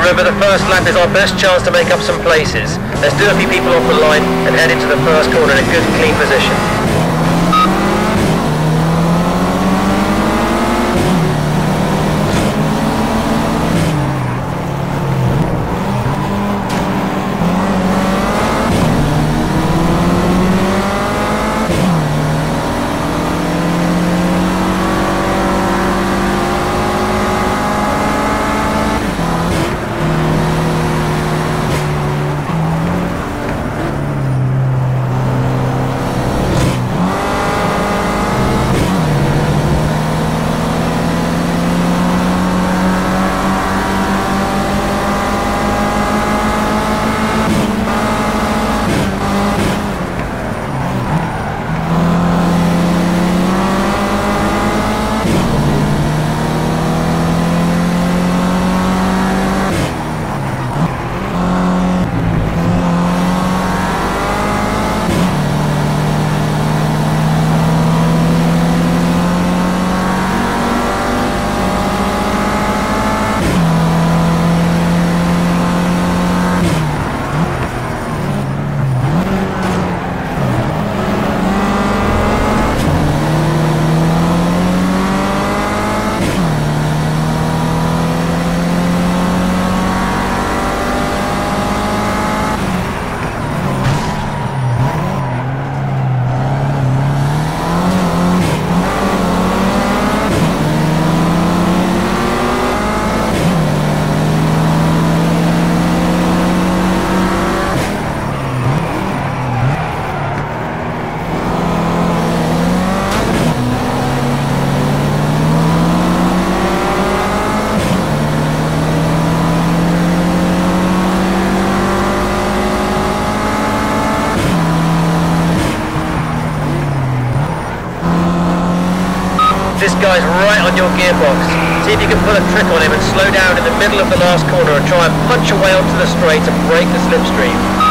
Remember, the first lap is our best chance to make up some places. Let's do a few people off the line and head into the first corner in a good, clean position. This guy's right on your gearbox. See if you can pull a trick on him and slow down in the middle of the last corner and try and punch away onto the straight and break the slipstream.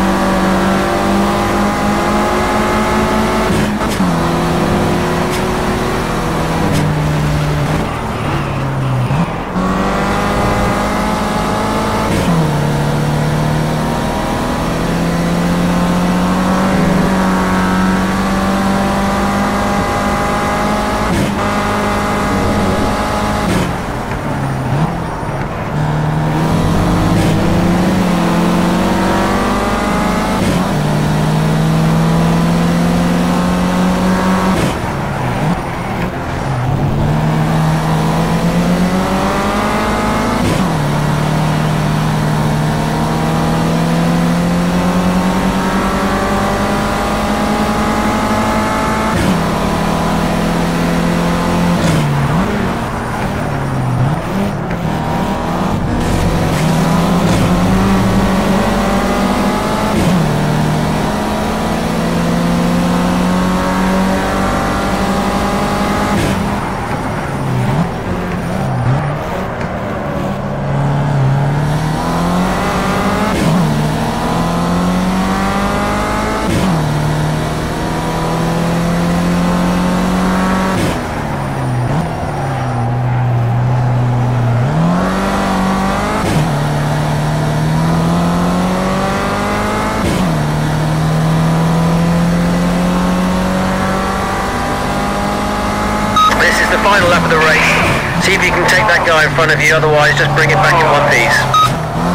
Final lap of the race. See if you can take that guy in front of you, otherwise just bring it back in one piece.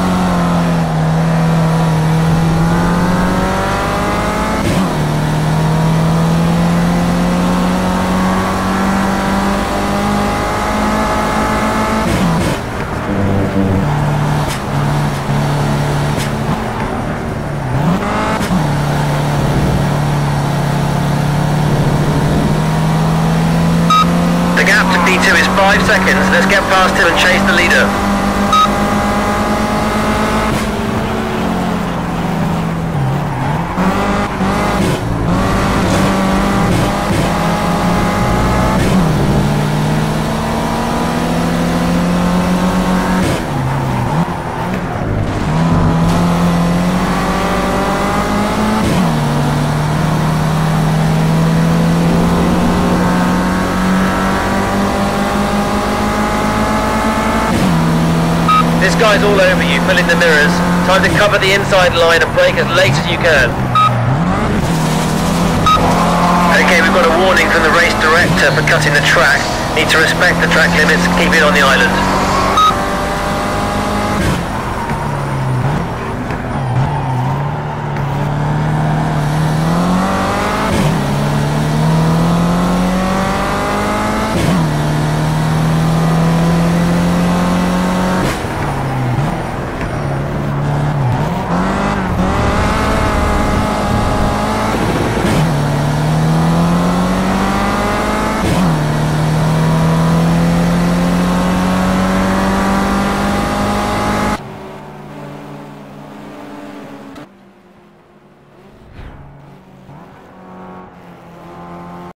P2 is 5 seconds. Let's get past him and chase the leader. This guy's all over you, filling the mirrors. Time to cover the inside line and brake as late as you can. Okay, we've got a warning from the race director for cutting the track. Need to respect the track limits, keep it on the island.